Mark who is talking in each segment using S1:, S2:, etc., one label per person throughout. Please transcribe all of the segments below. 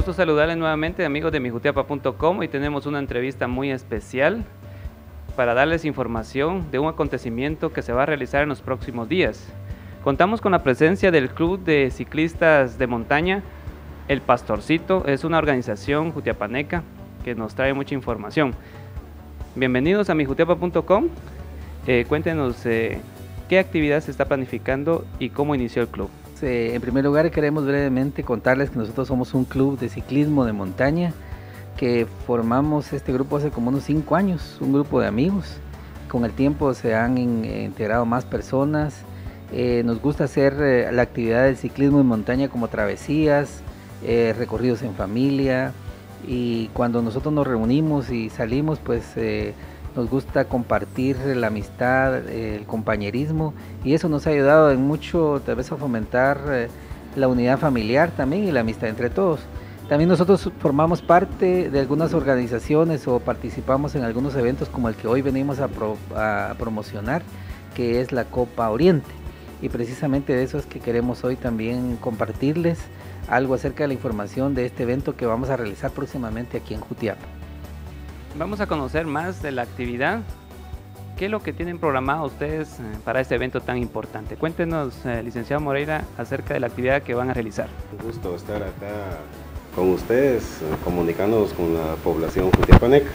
S1: gusto saludarles nuevamente, amigos de mijutiapa.com. Hoy tenemos una entrevista muy especial para darles información de un acontecimiento que se va a realizar en los próximos días. Contamos con la presencia del Club de Ciclistas de Montaña, El Pastorcito. Es una organización jutiapaneca que nos trae mucha información. Bienvenidos a mijutiapa.com. Cuéntenos qué actividad se está planificando y cómo inició el club.
S2: En primer lugar, queremos brevemente contarles que nosotros somos un club de ciclismo de montaña que formamos este grupo hace como unos 5 años, un grupo de amigos. Con el tiempo se han integrado más personas. Nos gusta hacer la actividad del ciclismo en montaña como travesías, recorridos en familia, y cuando nosotros nos reunimos y salimos, pues nos gusta compartir la amistad, el compañerismo, y eso nos ha ayudado en mucho, tal vez, a fomentar la unidad familiar también y la amistad entre todos. También nosotros formamos parte de algunas organizaciones o participamos en algunos eventos como el que hoy venimos a promocionar, que es la Copa Oriente, y precisamente de eso es que queremos hoy también compartirles algo acerca de la información de este evento que vamos a realizar próximamente aquí en Jutiapa.
S1: Vamos a conocer más de la actividad. ¿Qué es lo que tienen programado ustedes para este evento tan importante? Cuéntenos, licenciado Moreira, acerca de la actividad que van a realizar.
S3: Un gusto estar acá con ustedes, comunicándonos con la población jutiapaneca.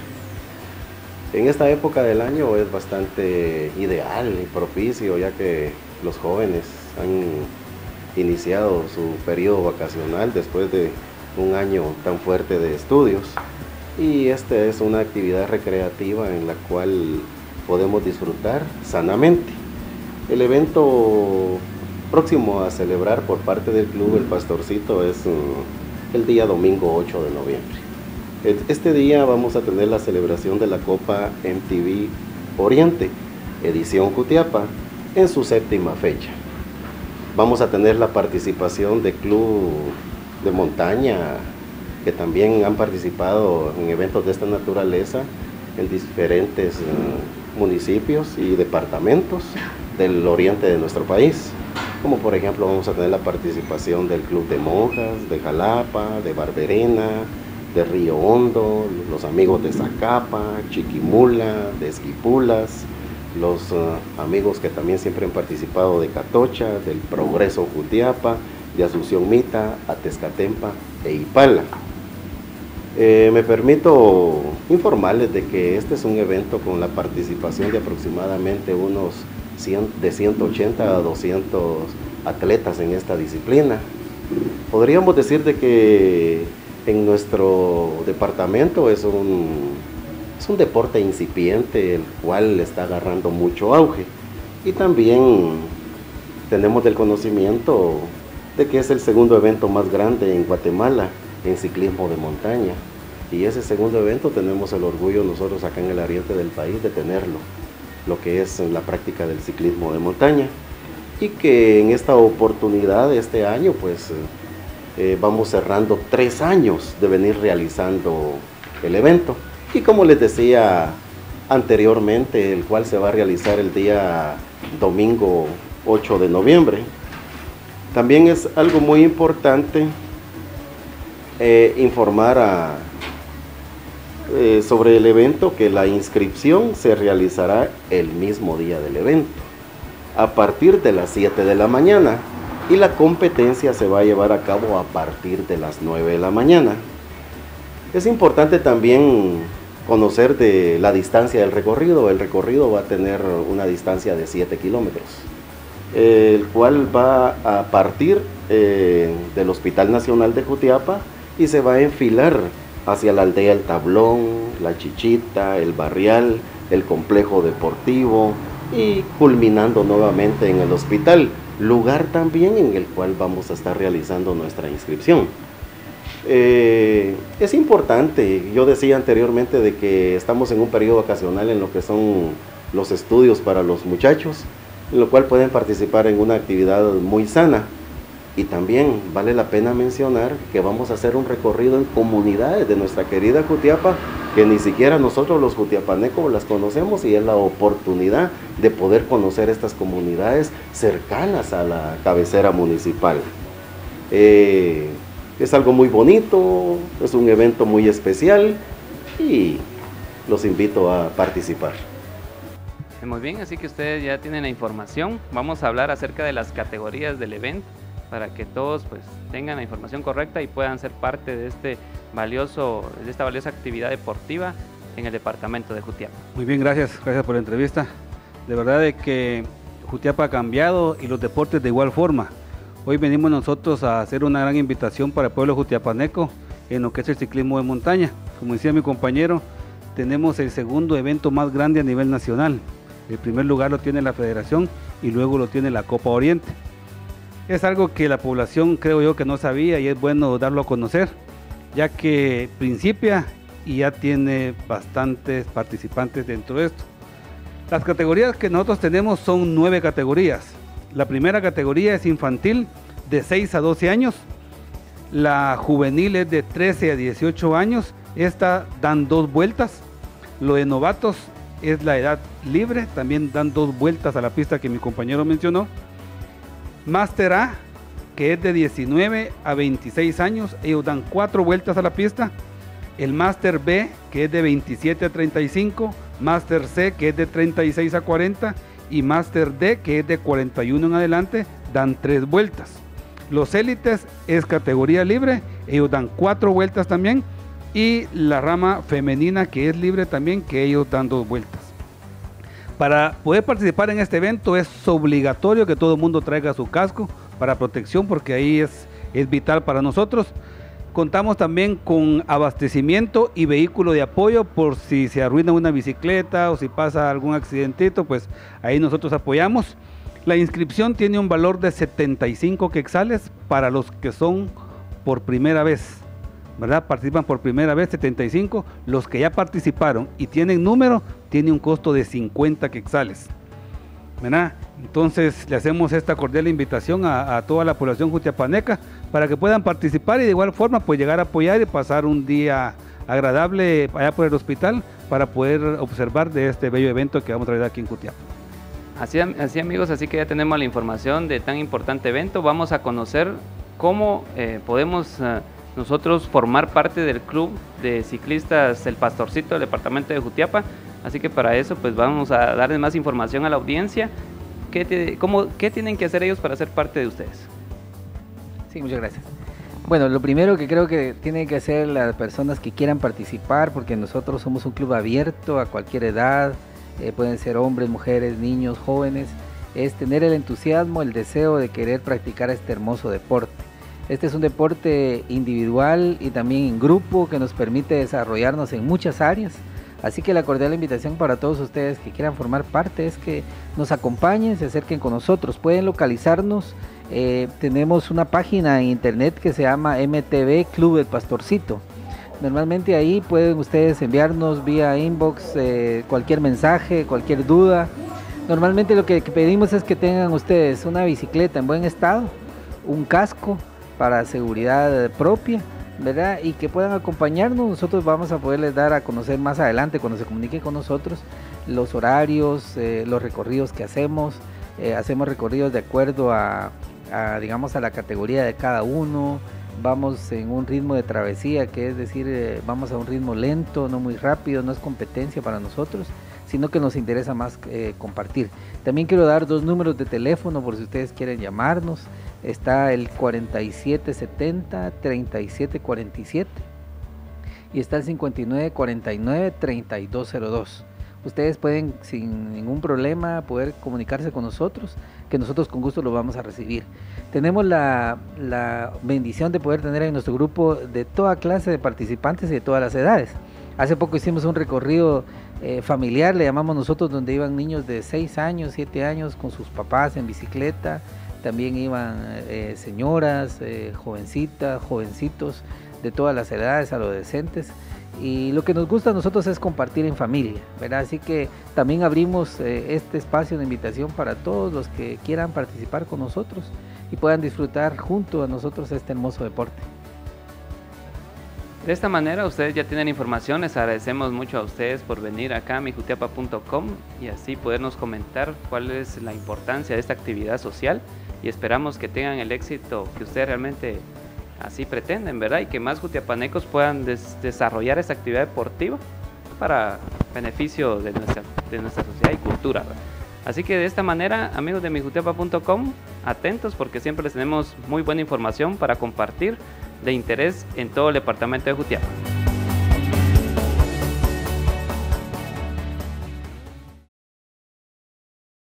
S3: En esta época del año es bastante ideal y propicio, ya que los jóvenes han iniciado su periodo vacacional después de un año tan fuerte de estudios. Y esta es una actividad recreativa en la cual podemos disfrutar sanamente. El evento próximo a celebrar por parte del Club El Pastorcito es el día domingo 8 de noviembre. Este día vamos a tener la celebración de la Copa MTV Oriente, edición Jutiapa, en su 7ª fecha. Vamos a tener la participación de club de montaña que también han participado en eventos de esta naturaleza en diferentes municipios y departamentos del oriente de nuestro país, como por ejemplo vamos a tener la participación del Club de Monjas, de Jalapa, de Barberena, de Río Hondo, los amigos de Zacapa, Chiquimula, de Esquipulas, los amigos que también siempre han participado de Catocha, del Progreso Jutiapa, de Asunción Mita, Atezcatempa e Ipala. Me permito informarles de que este es un evento con la participación de aproximadamente unos 180 a 200 atletas en esta disciplina. Podríamos decir de que en nuestro departamento es un deporte incipiente, el cual está agarrando mucho auge, y también tenemos del conocimiento de que es el segundo evento más grande en Guatemala en ciclismo de montaña, y ese segundo evento tenemos el orgullo nosotros acá en el oriente del país de tenerlo, lo que es la práctica del ciclismo de montaña, y que en esta oportunidad, este año, pues vamos cerrando 3 años de venir realizando el evento, y como les decía anteriormente, el cual se va a realizar el día domingo 8 de noviembre. También es algo muy importante informar sobre el evento, que la inscripción se realizará el mismo día del evento, a partir de las 7 de la mañana, y la competencia se va a llevar a cabo a partir de las 9 de la mañana. Es importante también conocer de la distancia del recorrido. El recorrido va a tener una distancia de 7 kilómetros, el cual va a partir del Hospital Nacional de Jutiapa y se va a enfilar hacia la aldea El Tablón, La Chichita, El Barrial, el complejo deportivo, y culminando nuevamente en el hospital, lugar también en el cual vamos a estar realizando nuestra inscripción. Es importante, yo decía anteriormente de que estamos en un periodo vacacional en lo que son los estudios para los muchachos, en lo cual pueden participar en una actividad muy sana. Y también vale la pena mencionar que vamos a hacer un recorrido en comunidades de nuestra querida Jutiapa, que ni siquiera nosotros los jutiapanecos las conocemos, y es la oportunidad de poder conocer estas comunidades cercanas a la cabecera municipal. Es algo muy bonito, es un evento muy especial y los invito a participar.
S1: Muy bien, así que ustedes ya tienen la información. Vamos a hablar acerca de las categorías del evento para que todos pues tengan la información correcta y puedan ser parte de esta valiosa actividad deportiva en el departamento de Jutiapa.
S4: Muy bien, gracias por la entrevista. De verdad de que Jutiapa ha cambiado y los deportes de igual forma. Hoy venimos nosotros a hacer una gran invitación para el pueblo jutiapaneco en lo que es el ciclismo de montaña. Como decía mi compañero, tenemos el segundo evento más grande a nivel nacional. El primer lugar lo tiene la Federación y luego lo tiene la Copa Oriente. Es algo que la población creo yo que no sabía y es bueno darlo a conocer, ya que principia y ya tiene bastantes participantes dentro de esto. Las categorías que nosotros tenemos son 9 categorías. La primera categoría es infantil de 6 a 12 años, la juvenil es de 13 a 18 años, esta dan 2 vueltas, lo de novatos es la edad libre, también dan 2 vueltas a la pista que mi compañero mencionó. Máster A, que es de 19 a 26 años, ellos dan 4 vueltas a la pista. El Máster B, que es de 27 a 35, Máster C, que es de 36 a 40, y Máster D, que es de 41 en adelante, dan 3 vueltas. Los élites es categoría libre, ellos dan 4 vueltas también, y la rama femenina, que es libre también, que ellos dan 2 vueltas. Para poder participar en este evento es obligatorio que todo el mundo traiga su casco para protección, porque ahí es vital para nosotros. Contamos también con abastecimiento y vehículo de apoyo por si se arruina una bicicleta o si pasa algún accidentito, pues ahí nosotros apoyamos. La inscripción tiene un valor de 75 quetzales para los que son por primera vez, ¿verdad? Participan por primera vez 75, los que ya participaron y tienen número, tiene un costo de 50 quetzales, ¿verdad? Entonces le hacemos esta cordial invitación a toda la población jutiapaneca para que puedan participar y de igual forma pues llegar a apoyar y pasar un día agradable allá por el hospital para poder observar de este bello evento que vamos a traer aquí en Jutiapa.
S1: Así amigos, así que ya tenemos la información de tan importante evento. Vamos a conocer cómo podemos nosotros formar parte del club de ciclistas El Pastorcito del departamento de Jutiapa. Así que para eso pues vamos a darles más información a la audiencia. ¿Qué tienen que hacer ellos para ser parte de ustedes?
S2: Sí, muchas gracias. Bueno, lo primero que creo que tienen que hacer las personas que quieran participar, porque nosotros somos un club abierto a cualquier edad, pueden ser hombres, mujeres, niños, jóvenes, es tener el entusiasmo, el deseo de querer practicar este hermoso deporte. Este es un deporte individual y también en grupo que nos permite desarrollarnos en muchas áreas. Así que la cordial invitación para todos ustedes que quieran formar parte es que nos acompañen, se acerquen con nosotros. Pueden localizarnos, tenemos una página en internet que se llama MTV Club El Pastorcito. Normalmente ahí pueden ustedes enviarnos vía inbox cualquier mensaje, cualquier duda. Normalmente lo que pedimos es que tengan ustedes una bicicleta en buen estado, un casco para seguridad propia, ¿verdad? Y que puedan acompañarnos. Nosotros vamos a poderles dar a conocer más adelante cuando se comuniquen con nosotros los horarios, los recorridos que hacemos. Hacemos recorridos de acuerdo digamos a la categoría de cada uno. Vamos en un ritmo de travesía, que es decir, vamos a un ritmo lento, no muy rápido, no es competencia para nosotros, sino que nos interesa más compartir. También quiero dar 2 números de teléfono por si ustedes quieren llamarnos. Está el 4770-3747 y está el 5949-3202. Ustedes pueden sin ningún problema poder comunicarse con nosotros, que nosotros con gusto lo vamos a recibir. Tenemos la bendición de poder tener en nuestro grupo de toda clase de participantes y de todas las edades. Hace poco hicimos un recorrido familiar, le llamamos nosotros, donde iban niños de 6 años, 7 años con sus papás en bicicleta. También iban señoras, jovencitas, jovencitos de todas las edades, adolescentes. Y lo que nos gusta a nosotros es compartir en familia, ¿verdad? Así que también abrimos este espacio de invitación para todos los que quieran participar con nosotros y puedan disfrutar junto a nosotros este hermoso deporte.
S1: De esta manera ustedes ya tienen información. Les agradecemos mucho a ustedes por venir acá a mijutiapa.com y así podernos comentar cuál es la importancia de esta actividad social, y esperamos que tengan el éxito que ustedes realmente así pretenden, ¿verdad? Y que más jutiapanecos puedan desarrollar esa actividad deportiva para beneficio de nuestra sociedad y cultura, ¿verdad? Así que de esta manera, amigos de mijutiapa.com, atentos porque siempre les tenemos muy buena información para compartir de interés en todo el departamento de Jutiapa.